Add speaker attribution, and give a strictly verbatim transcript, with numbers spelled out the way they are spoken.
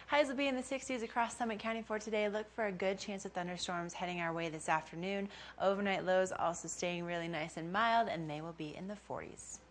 Speaker 1: Highs will be in the sixties across Summit County for today. Look for a good chance of thunderstorms heading our way this afternoon. Overnight lows also staying really nice and mild, and they will be in the forties.